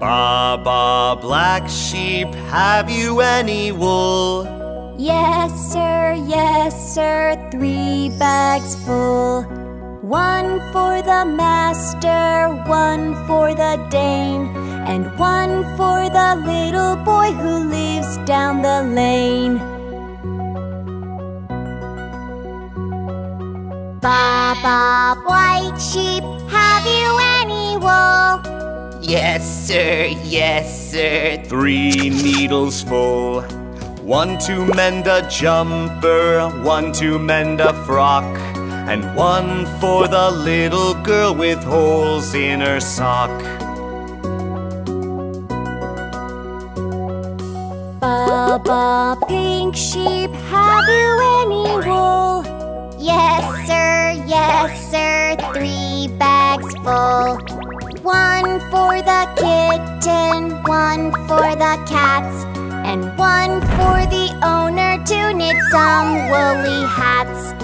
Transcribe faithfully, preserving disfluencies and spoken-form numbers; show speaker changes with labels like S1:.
S1: Baa Baa, black sheep, have you any wool?
S2: Yes, sir, yes, sir, three bags full. One for the master, one for the dame, and one for the little boy who lives down the lane. Baa Baa, white sheep, have you any wool?
S1: Yes, sir, yes, sir, three needles full. One to mend a jumper, one to mend a frock, and one for the little girl with holes in her sock.
S2: Baa Baa, pink sheep, have you any wool?
S3: Yes, sir, yes, sir, three bags full. One for the kitten, one for the cats, and one for the owner to knit some woolly hats.